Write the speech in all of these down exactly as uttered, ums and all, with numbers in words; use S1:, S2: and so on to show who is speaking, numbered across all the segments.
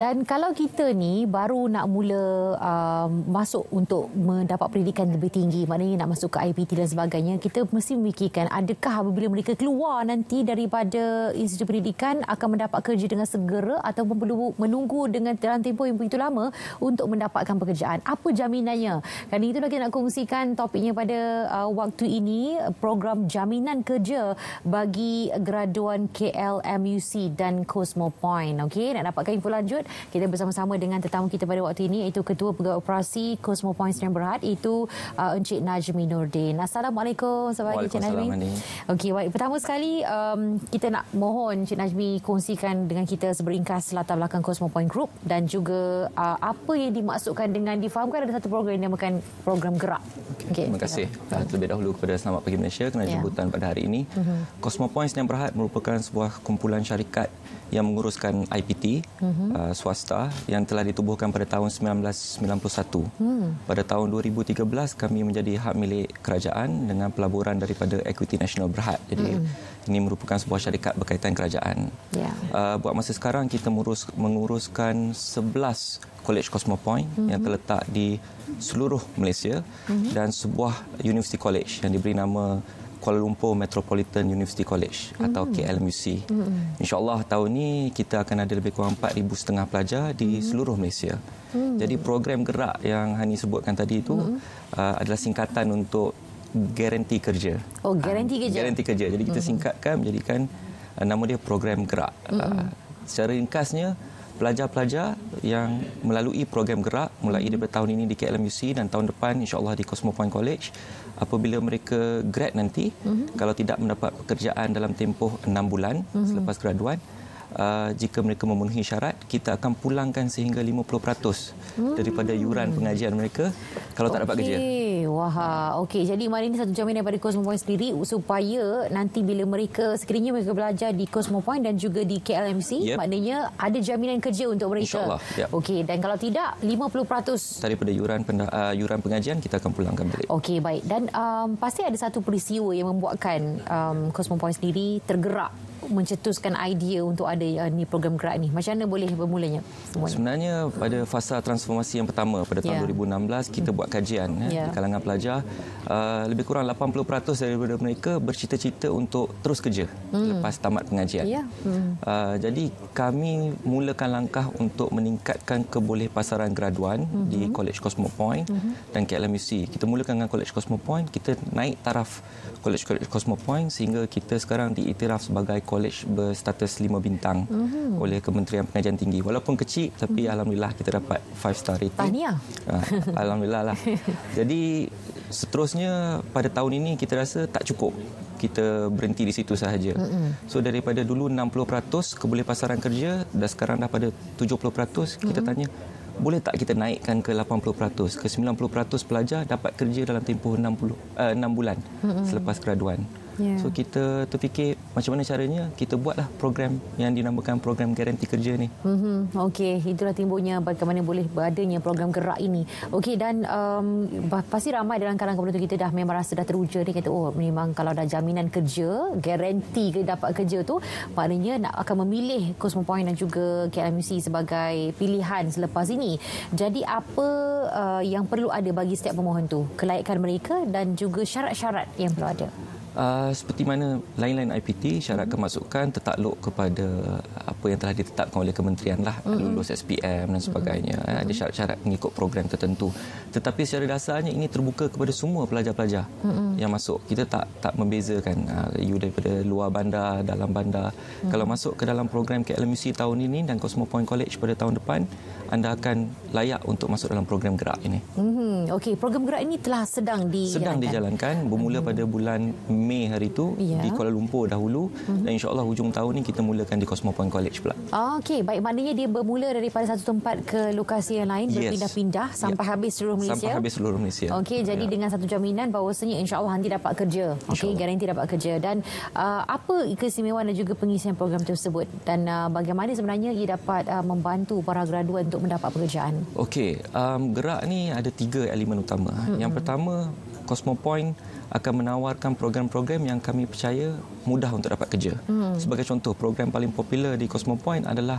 S1: Dan kalau kita ni baru nak mula uh, masuk untuk mendapat pendidikan lebih tinggi, maknanya nak masuk ke I P T dan sebagainya, kita mesti memikirkan adakah apabila mereka keluar nanti daripada institusi pendidikan akan mendapat kerja dengan segera ataupun perlu menunggu dengan dalam tempoh yang begitu lama untuk mendapatkan pekerjaan. Apa jaminannya? Kerana itulah kita nak kongsikan topiknya pada uh, waktu ini, program jaminan kerja bagi graduan K L M U C dan Cosmo Point. Okey, nak dapatkan info lanjut, kita bersama-sama dengan tetamu kita pada waktu ini, iaitu Ketua Pegawai Operasi Cosmo Point Sdn Bhd, itu uh, Encik Najmi Nordin. Assalamualaikum. Selamat pagi Encik Najmi. Okey, baik. Pertama sekali um, kita nak mohon Encik Najmi kongsikan dengan kita seberingkas latar belakang Cosmo Point Group dan juga uh, apa yang dimaksudkan dengan difahamkan ada satu program yang dinamakan program gerak.
S2: Okay, terima kasih. Uh, terlebih dahulu kepada Selamat Pagi Malaysia kerana yeah. jemputan pada hari ini. Uh-huh. Cosmo Point Sdn Bhd merupakan sebuah kumpulan syarikat yang menguruskan I P T uh-huh. uh, swasta yang telah ditubuhkan pada tahun sembilan belas sembilan puluh satu. Uh-huh. Pada tahun dua ribu tiga belas kami menjadi hak milik kerajaan dengan pelaburan daripada Equity Nasional Berhad. Jadi uh-huh. ini merupakan sebuah syarikat berkaitan kerajaan. Yeah. Uh, buat masa sekarang kita mengurus, menguruskan sebelas College Cosmo Point uh-huh. yang terletak di seluruh Malaysia uh-huh. dan sebuah University College yang diberi nama Kuala Lumpur Metropolitan University College mm. atau K L M U C. Mm. InsyaAllah tahun ini kita akan ada lebih kurang empat ribu setengah pelajar di mm. seluruh Malaysia. Mm. Jadi program gerak yang Hani sebutkan tadi itu mm. uh, adalah singkatan untuk garanti kerja.
S1: Oh, garanti kerja.
S2: Uh, garanti kerja. Jadi kita mm. singkatkan menjadikan uh, nama dia program gerak. Mm. Uh, secara ringkasnya, pelajar-pelajar yang melalui program gerak mulai daripada tahun ini di K L M U C dan tahun depan insya-Allah di Cosmo Point College, apabila mereka grad nanti, uh-huh. kalau tidak mendapat pekerjaan dalam tempoh enam bulan uh-huh. selepas graduan, uh, jika mereka memenuhi syarat, kita akan pulangkan sehingga lima puluh peratus uh-huh. daripada yuran pengajian mereka kalau tak okay. dapat kerja.
S1: Wah, okey. Jadi mari ini satu jaminan daripada Cosmo Point sendiri supaya nanti bila mereka sekiranya mereka belajar di Cosmo Point dan juga di K L M C, yep. maknanya ada jaminan kerja untuk mereka.
S2: InsyaAllah. Yep.
S1: Okey, dan kalau tidak lima puluh peratus
S2: daripada yuran uh, yuran pengajian kita akan pulangkan balik.
S1: Okey, baik. Dan um, pasti ada satu peristiwa yang membuatkan um, Cosmo Point sendiri tergerak mencetuskan idea untuk ada uh, ni program gerak ni. Macam mana boleh bermulanya semuanya?
S2: Sebenarnya pada fasa transformasi yang pertama pada tahun yeah. dua ribu enam belas kita buat kajian yeah. di kalangan pelajar, uh, lebih kurang lapan puluh peratus daripada mereka bercita-cita untuk terus kerja mm. lepas tamat pengajian. Yeah. Mm. Uh, jadi kami mulakan langkah untuk meningkatkan kebolehpasaran graduan mm-hmm. di College Cosmo Point mm-hmm. dan K L M U C. Kita mulakan dengan College Cosmo Point, kita naik taraf College Cosmo Point sehingga kita sekarang diiktiraf sebagai kolej berstatus lima bintang mm-hmm. oleh Kementerian Pengajian Tinggi. Walaupun kecil, tapi mm-hmm. alhamdulillah kita dapat five star rating.
S1: Tahniah.
S2: Uh, alhamdulillah lah. Jadi seterusnya pada tahun ini kita rasa tak cukup kita berhenti di situ sahaja. Mm-hmm. So daripada dulu enam puluh peratus kebolehpasaran kerja dan sekarang dah pada tujuh puluh peratus, kita mm-hmm. tanya boleh tak kita naikkan ke lapan puluh peratus, ke sembilan puluh peratus pelajar dapat kerja dalam tempoh enam puluh, uh, enam bulan mm-hmm. selepas graduan. Yeah. So kita terfikir macam mana caranya kita buatlah program yang dinamakan program garanti kerja ni.
S1: Mm-hmm. Okey, itulah timbulnya bagaimana boleh beradanya program gerak ini. Okey, dan um, pasti ramai dalam kalangan penonton kita dah memang rasa dah teruja, dia kata oh memang kalau dah jaminan kerja, garanti ke dapat kerja tu, maknanya nak akan memilih Cosmo Point dan juga K L M U C sebagai pilihan selepas ini. Jadi apa uh, yang perlu ada bagi setiap pemohon tu? Kelayakan mereka dan juga syarat-syarat yang perlu ada.
S2: Uh, seperti mana lain-lain I P T, syarat kemasukan tertakluk kepada apa yang telah ditetapkan oleh kementerian lah, mm-hmm. lulus S P M dan sebagainya. Mm-hmm. Ada syarat-syarat mengikut program tertentu. Tetapi secara dasarnya ini terbuka kepada semua pelajar-pelajar mm-hmm. yang masuk. Kita tak tak membezakan uh, you daripada luar bandar, dalam bandar. Mm-hmm. Kalau masuk ke dalam program K L M U C tahun ini dan Cosmo Point College pada tahun depan, anda akan layak untuk masuk dalam program gerak ini.
S1: Mm-hmm. Okey, program gerak ini telah sedang dijalankan.
S2: Sedang dijalankan bermula mm-hmm. pada bulan Mei hari itu yeah. di Kuala Lumpur dahulu mm-hmm. dan insya-Allah hujung tahun ini kita mulakan di Cosmo Point College pula.
S1: Okey, baik, maknanya dia bermula daripada satu tempat ke lokasi yang lain, yes. berpindah-pindah sampai yeah. habis seluruh Malaysia.
S2: Sampai habis seluruh Malaysia.
S1: Okey, jadi yeah. dengan satu jaminan bahawasanya insya-Allah nanti dapat kerja. Okey, garanti dapat kerja. Dan uh, apa keistimewaan dan juga pengisian program tersebut dan uh, bagaimana sebenarnya ia dapat uh, membantu para graduan untuk mendapat pekerjaan?
S2: Okey, um, gerak ni ada tiga elemen utama. Mm-hmm. Yang pertama, Cosmo Point akan menawarkan program-program yang kami percaya mudah untuk dapat kerja. Hmm. Sebagai contoh, program paling popular di Cosmo Point adalah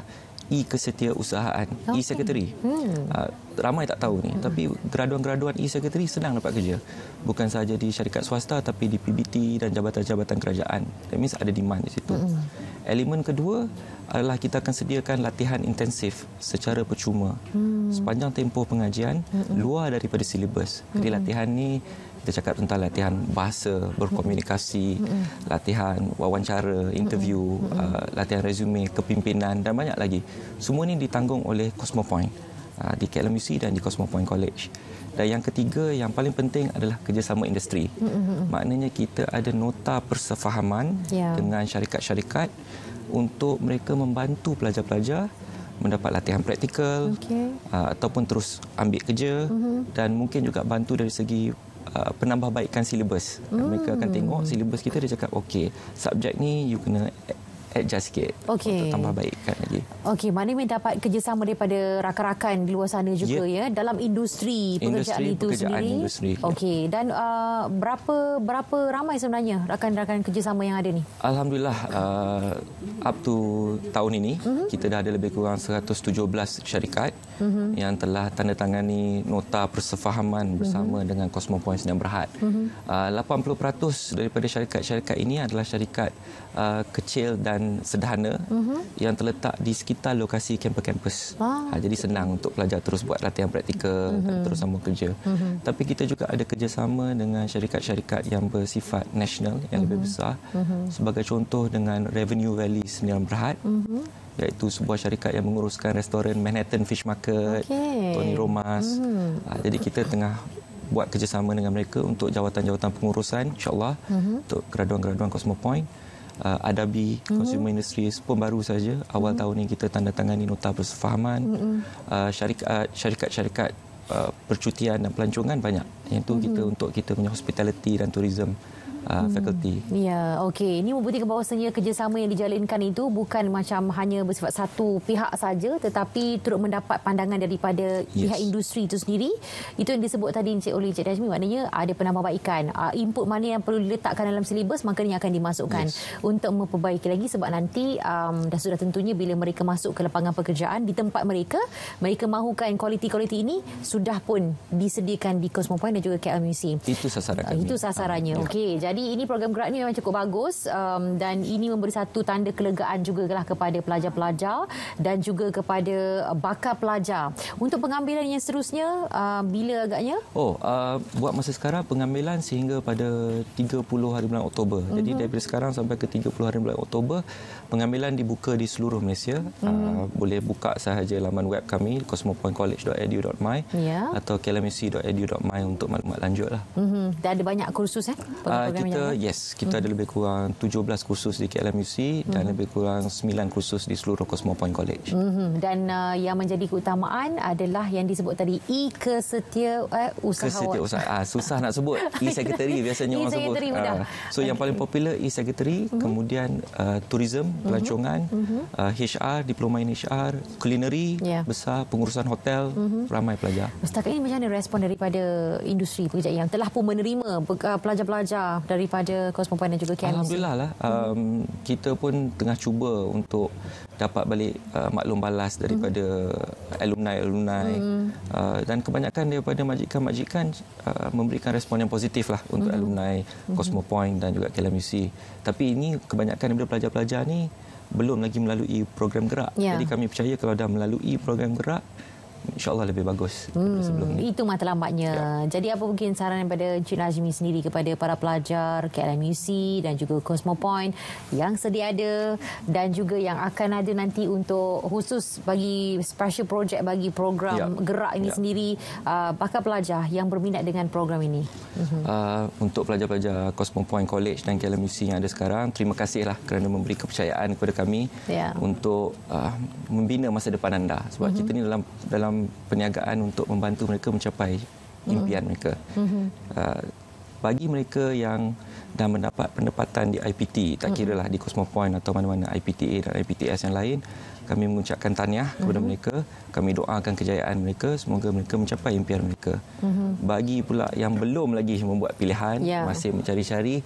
S2: e-kesetiausahaan,
S1: okay.
S2: e-secretary. Hmm. Uh, ramai tak tahu ni, hmm. tapi graduan-graduan e-secretary senang dapat kerja. Bukan sahaja di syarikat swasta tapi di P B T dan jabatan-jabatan kerajaan. That means ada demand di situ. Hmm. Elemen kedua adalah kita akan sediakan latihan intensif secara percuma hmm. sepanjang tempoh pengajian hmm. luar daripada silibus. Jadi hmm. latihan ni kita cakap tentang latihan bahasa, berkomunikasi, mm-hmm. latihan wawancara, interview, mm-hmm. uh, latihan resume, kepimpinan dan banyak lagi. Semua ini ditanggung oleh Cosmopoint uh, di K L M U C dan di Cosmopoint College. Dan yang ketiga, yang paling penting adalah kerjasama industri. Mm-hmm. Maknanya kita ada nota persefahaman yeah. dengan syarikat-syarikat untuk mereka membantu pelajar-pelajar mendapat latihan praktikal okay. uh, ataupun terus ambil kerja mm-hmm. dan mungkin juga bantu dari segi Uh, penambahbaikan silibus. Hmm. Mereka akan tengok silibus kita, dia cakap okey, subjek ni you kena adjust sikit okay. untuk tambah baikkan lagi.
S1: Okey, maknanya mendapat kerjasama daripada rakan-rakan di luar sana juga yeah. ya, dalam industri pekerjaan
S2: industri,
S1: itu
S2: pekerjaan
S1: sendiri.
S2: Industri.
S1: Okey, dan uh, berapa berapa ramai sebenarnya rakan-rakan kerjasama yang ada ni?
S2: Alhamdulillah, uh, up to tahun ini uh-huh. kita dah ada lebih kurang seratus tujuh belas syarikat uh-huh. yang telah tanda tangani nota persefahaman bersama uh-huh. dengan Cosmopoint Sdn Bhd. Uh-huh. Uh, lapan puluh peratus daripada syarikat-syarikat ini adalah syarikat uh, kecil dan sederhana uh-huh. yang terletak di sekitar lokasi kampus-kampus. Ah. Ha, jadi senang untuk pelajar terus buat latihan praktikal uh-huh. dan terus sambung kerja. Uh-huh. Tapi kita juga ada kerjasama dengan syarikat-syarikat yang bersifat nasional yang uh-huh. lebih besar. Uh-huh. Sebagai contoh dengan Revenue Valley Sdn Bhd. Uh-huh. Iaitu sebuah syarikat yang menguruskan restoran Manhattan Fish Market, okay. Tony Romas. Uh-huh. Ha, jadi kita tengah buat kerjasama dengan mereka untuk jawatan-jawatan pengurusan, insyaAllah, uh-huh. untuk graduan-graduan Cosmopoint. Uh, Adabi mm-hmm. Consumer Industries pun baru saja awal mm-hmm. tahun ini kita tanda tangani nota persefahaman. Mm-hmm. uh, syarikat, syarikat-syarikat uh, percutian dan pelancongan banyak. Yang itu mm-hmm. kita untuk kita punya hospitality dan tourism uh, hmm. faculty.
S1: Ya, okey. Ini membuktikan bahawasanya kerjasama yang dijalinkan itu bukan macam hanya bersifat satu pihak saja, tetapi turut mendapat pandangan daripada yes. pihak industri itu sendiri. Itu yang disebut tadi Encik oleh Encik Dazmi, maknanya ada penambahbaikan. Uh, input mana yang perlu diletakkan dalam silibus, maka ini akan dimasukkan yes. untuk memperbaiki lagi, sebab nanti um, dah sudah tentunya bila mereka masuk ke lapangan pekerjaan di tempat mereka, mereka mahukan kualiti-kualiti ini sudah pun disediakan di Cosmopoint dan juga K L M U C.
S2: Itu sasaran kami.
S1: Uh, itu sasarannya. Uh, Okey. Jadi Jadi ini program gerak ni memang cukup bagus um, dan ini memberi satu tanda kelegaan juga lah kepada pelajar-pelajar dan juga kepada bakal pelajar. Untuk pengambilan yang seterusnya, uh, bila agaknya?
S2: Oh, uh, buat masa sekarang pengambilan sehingga pada tiga puluh hari bulan Oktober. Mm-hmm. Jadi daripada sekarang sampai ke tiga puluh hari bulan Oktober, pengambilan dibuka di seluruh Malaysia. Mm-hmm. Uh, boleh buka sahaja laman web kami cosmopoint college dot edu dot my yeah. atau k l m u c dot edu dot my untuk maklumat lanjut lah.
S1: Mm-hmm. Dan ada banyak kursus eh?
S2: Uh, kita yes, kita hmm. ada lebih kurang tujuh belas kursus di K L M U C hmm. dan lebih kurang sembilan kursus di seluruh Cosmopoint College.
S1: Hmm. Dan uh, yang menjadi keutamaan adalah yang disebut tadi e-kesetia uh, usahawan.
S2: Kesetiausahaan. Ah, susah nak sebut. E-secretary biasanya orang sebut. Ah, so okay. yang paling popular e-secretary, hmm. kemudian uh, tourism, pelancongan, hmm. uh, H R, diploma in H R, culinary, yeah. besar, pengurusan hotel, hmm. ramai pelajar.
S1: Setakat ini macam mana respon daripada industri pekerjaan yang telah pun menerima pelajar-pelajar daripada Cosmopoint dan juga K L M U C?
S2: Alhamdulillah lah. Um, hmm. Kita pun tengah cuba untuk dapat balik uh, maklum balas daripada hmm. alumni-alumni hmm. uh, dan kebanyakan daripada majikan-majikan uh, memberikan respon yang positif lah untuk hmm. alumni hmm. Cosmopoint dan juga K L M U C. Tapi ini kebanyakan daripada pelajar-pelajar ni belum lagi melalui program gerak. Ya. Jadi kami percaya kalau dah melalui program gerak, InsyaAllah lebih bagus
S1: hmm,
S2: sebelum ini.
S1: Itu matlamatnya. Ya. Jadi apa mungkin saran daripada Encik Nazmi sendiri kepada para pelajar K L M U C dan juga Cosmopoint yang sedia ada dan juga yang akan ada nanti untuk khusus bagi special project bagi program ya. gerak ini ya. sendiri, uh, bakal pelajar yang berminat dengan program ini? Uh-huh.
S2: Uh, untuk pelajar-pelajar Cosmopoint College dan K L M U C yang ada sekarang, terima kasihlah kerana memberi kepercayaan kepada kami ya. untuk uh, membina masa depan anda. Sebab uh-huh. kita ni dalam dalam perniagaan untuk membantu mereka mencapai impian mm-hmm. mereka. Mm-hmm. Uh, bagi mereka yang dah mendapat pendapatan di I P T, tak kira lah di Cosmopoint atau mana-mana I P T A dan I P T S yang lain, kami mengucapkan tahniah mm-hmm. kepada mereka. Kami doakan kejayaan mereka, semoga mereka mencapai impian mereka. Mm-hmm. Bagi pula yang belum lagi membuat pilihan, yeah. masih mencari-cari,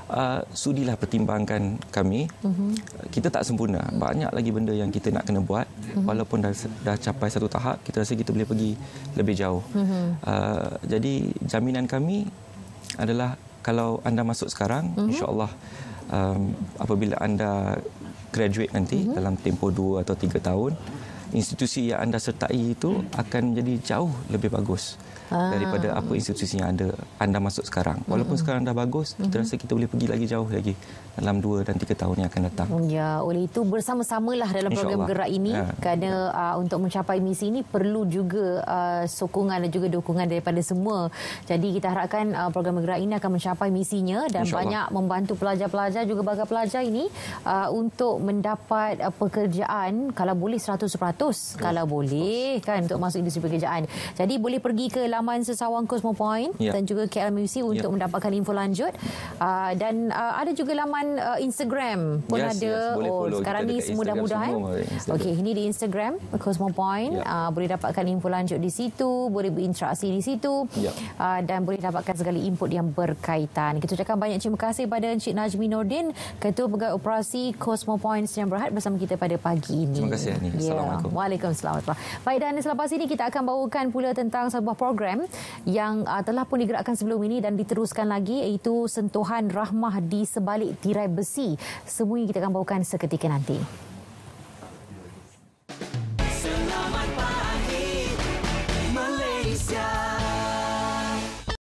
S2: uh, sudilah pertimbangkan kami. Uh-huh. Kita tak sempurna. Banyak lagi benda yang kita nak kena buat. Uh-huh. Walaupun dah, dah capai satu tahap, kita rasa kita boleh pergi lebih jauh. Uh-huh. Uh, jadi jaminan kami adalah kalau anda masuk sekarang, uh-huh. insya-Allah um, apabila anda graduate nanti uh-huh. dalam tempoh dua atau tiga tahun, institusi yang anda sertai itu akan menjadi jauh lebih bagus ah. daripada apa institusi yang anda anda masuk sekarang. Walaupun mm-hmm. sekarang dah bagus, kita mm-hmm. rasa kita boleh pergi lagi jauh lagi dalam dua dan tiga tahun yang akan datang.
S1: Ya, oleh itu bersama-samalah dalam program gerak ini ya. Kerana uh, untuk mencapai misi ini perlu juga uh, sokongan dan juga dukungan daripada semua. Jadi kita harapkan uh, program gerak ini akan mencapai misinya dan banyak membantu pelajar-pelajar juga bakal pelajar ini uh, untuk mendapat uh, pekerjaan kalau boleh seratus peratus kalau boleh kan untuk masuk industri pekerjaan. Jadi boleh pergi ke laman Sesawang Cosmopoint ya. Dan juga K L M U C untuk ya. mendapatkan info lanjut. Uh, dan uh, ada juga laman uh, Instagram pun yes, ada. Yes. Oh, sekarang ni semudah-mudahan. Okey, ini di Instagram Cosmopoint. Ya. Uh, boleh dapatkan info lanjut di situ, boleh berinteraksi di situ ya. uh, dan boleh dapatkan segala input yang berkaitan. Kita ucapkan banyak terima kasih pada Encik Najmi Nordin, Ketua Pegawai Operasi Cosmopoint Sdn Bhd bersama kita pada pagi ini.
S2: Terima kasih Ani.
S1: Ya.
S2: Assalamualaikum.
S1: Waalaikumsalam. Baik, dan selepas ini kita akan bawakan pula tentang sebuah program yang uh, telah pun digerakkan sebelum ini dan diteruskan lagi, iaitu Sentuhan Rahmah di Sebalik Tirai Besi. Semuanya kita akan bawakan seketika nanti.